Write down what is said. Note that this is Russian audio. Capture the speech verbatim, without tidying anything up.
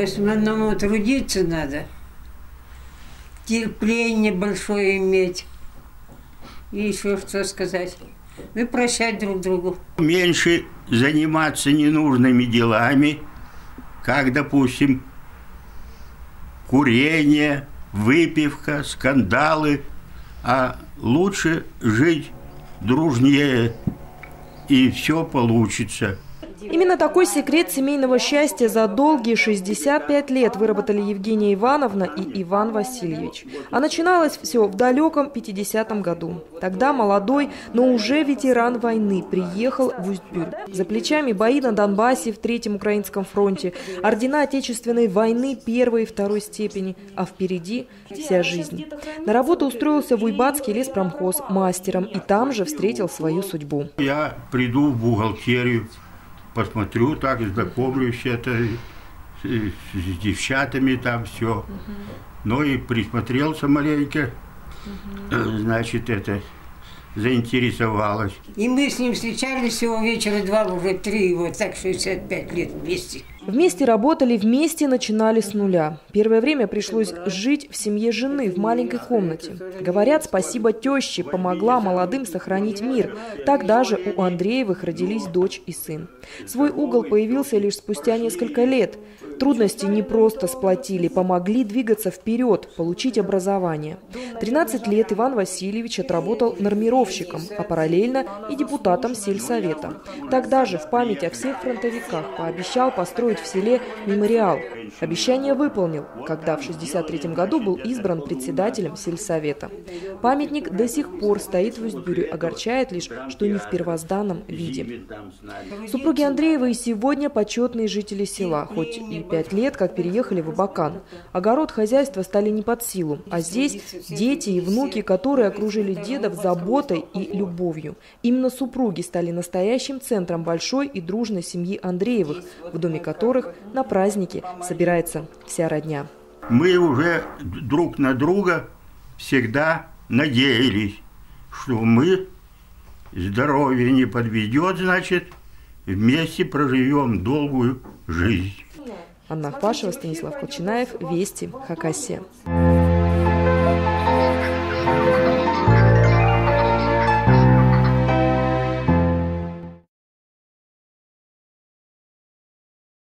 основном трудиться надо, терпение большое иметь. И еще что сказать. Ну и прощать друг другу. Меньше заниматься ненужными делами, как, допустим, курение, выпивка, скандалы. А лучше жить дружнее, и все получится. Именно такой секрет семейного счастья за долгие шестьдесят пять лет выработали Евгения Ивановна и Иван Васильевич. А начиналось все в далеком пятидесятом году. Тогда молодой, но уже ветеран войны приехал в Усть-Бюрь. За плечами бои на Донбассе в Третьем Украинском фронте, ордена Отечественной войны первой и второй степени, а впереди вся жизнь. На работу устроился в Уйбатский леспромхоз мастером и там же встретил свою судьбу. Я приду в бухгалтерию, посмотрю, так знакомлюсь это, с, с девчатами там все. Ну и присмотрелся маленько, значит, это, заинтересовалась. И мы с ним встречались всего вечера два, уже три, вот так шестьдесят пять лет вместе. Вместе работали, вместе начинали с нуля. Первое время пришлось жить в семье жены в маленькой комнате. Говорят, спасибо теще помогла молодым сохранить мир. Тогда же у Андреевых родились дочь и сын. Свой угол появился лишь спустя несколько лет. Трудности не просто сплотили, помогли двигаться вперед, получить образование. тринадцать лет Иван Васильевич отработал нормировщиком, а параллельно и депутатом сельсовета. Тогда же в память о всех фронтовиках пообещал построить в селе мемориал. Обещание выполнил, когда в шестьдесят третьем году был избран председателем сельсовета. Памятник до сих пор стоит в Усть-Бюре, огорчает лишь, что не в первозданном виде. Супруги Андреевы и сегодня почетные жители села, хоть и пять лет, как переехали в Абакан. Огород, хозяйство стали не под силу, а здесь дети и внуки, которые окружили дедов заботой и любовью. Именно супруги стали настоящим центром большой и дружной семьи Андреевых, в доме которых на праздники собирается вся родня. Мы уже друг на друга всегда надеялись, что мы, здоровье не подведет, значит, вместе проживем долгую жизнь. Анна Ахпашева, Станислав Колчинаев, Вести, Хакасия.